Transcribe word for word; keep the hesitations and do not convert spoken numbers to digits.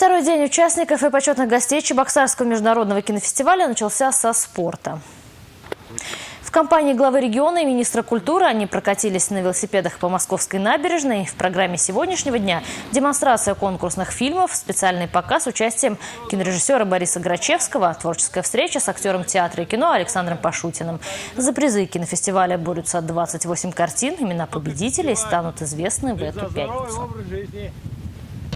Второй день участников и почетных гостей Чебоксарского международного кинофестиваля начался со спорта. В компании главы региона и министра культуры они прокатились на велосипедах по Московской набережной. В программе сегодняшнего дня демонстрация конкурсных фильмов, специальный показ с участием кинорежиссера Бориса Грачевского, творческая встреча с актером театра и кино Александром Пашутиным. За призы кинофестиваля борются двадцать восемь картин. Имена победителей станут известны в эту пятницу.